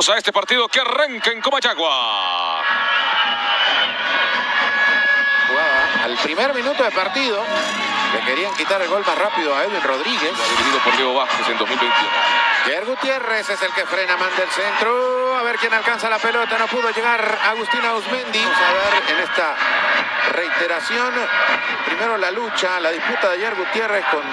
A este partido que arranca en Comayagua. Jugaba al primer minuto de partido. Le querían quitar el gol más rápido a Edwin Rodríguez. Dirigido por Diego Vázquez en 2021. Jair Gutiérrez es el que frena, manda el centro. A ver quién alcanza la pelota. No pudo llegar Agustín Ausmendi. Vamos a ver en esta reiteración. Primero la lucha, la disputa de Jair Gutiérrez con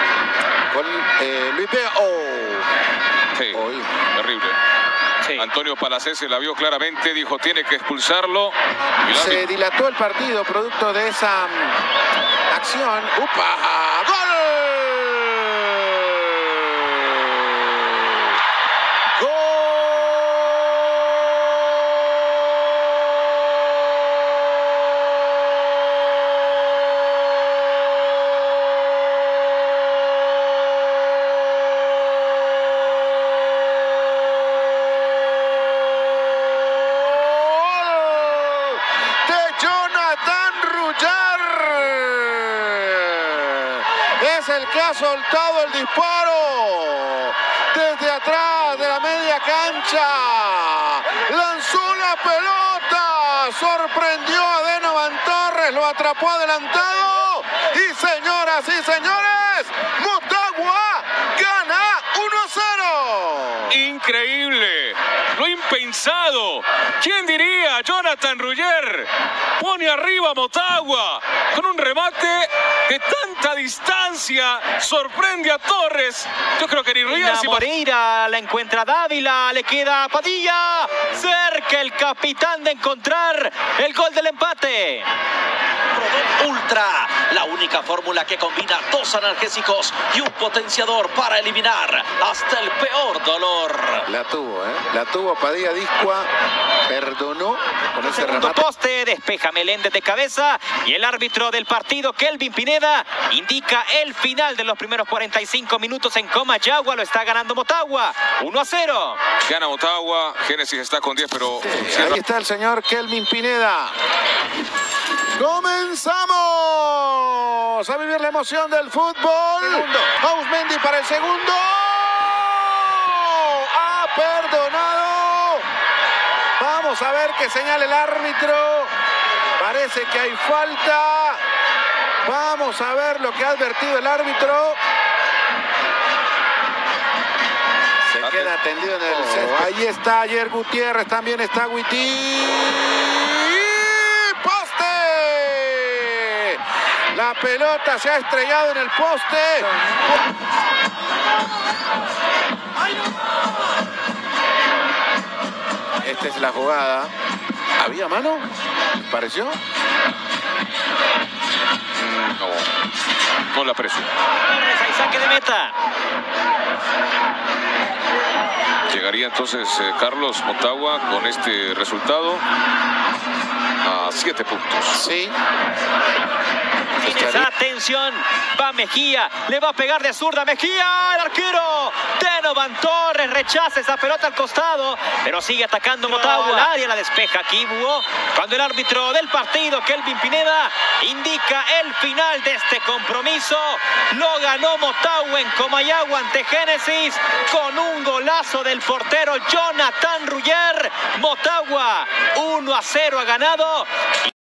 Luis Vega. Sí, terrible. Sí. Antonio Palacese la vio claramente, dijo tiene que expulsarlo. Se dilató el partido producto de esa acción. ¡Upa! ¡Gol! Es el que ha soltado el disparo desde atrás de la media cancha. Lanzó la pelota, sorprendió a Denovan Torres, lo atrapó adelantado. Y señoras y señores, Motagua gana 1-0. Increíble, lo impensado. ¿Quién diría? Jonathan Ruller pone arriba a Motagua con un remate de tanta distancia, sorprende a Torres. Yo creo que ni Ruller. Moreira la encuentra Dávila, le queda a Padilla. Cerca el capitán de encontrar el gol del empate. Ultra, la única fórmula que combina 2 analgésicos y un potenciador para eliminar hasta el peor dolor. La tuvo, la tuvo Padilla Discua, perdonó con ese segundo remate. Poste, despeja Meléndez de cabeza y el árbitro del partido, Kelvin Pineda, indica el final de los primeros 45 minutos en Comayagua. Lo está ganando Motagua, 1-0. Gana Motagua, Génesis está con 10, pero... Sí, ahí está el señor Kelvin Pineda. ¡Comenzamos a vivir la emoción del fútbol! Ausmendi para el segundo. ¡Ha perdonado! Vamos a ver qué señala el árbitro. Parece que hay falta. Vamos a ver lo que ha advertido el árbitro. Se queda tendido en el centro. Ahí está Jair Gutiérrez, también está Huití. La pelota se ha estrellado en el poste. Esta es la jugada. ¿Había mano? ¿Pareció? No la aprecio. Hay saque de meta. Llegaría entonces Carlos Motagua con este resultado a 7 puntos. Sí. Atención, va Mejía, le va a pegar de zurda Mejía, el arquero Denovan Torres rechaza esa pelota al costado, pero sigue atacando Motagua. Al área la despeja Kibuo, cuando el árbitro del partido, Kelvin Pineda, indica el final de este compromiso. Lo ganó Motagua en Comayagua ante Génesis con un golazo del portero Jonathan Ruller. Motagua 1-0 ha ganado.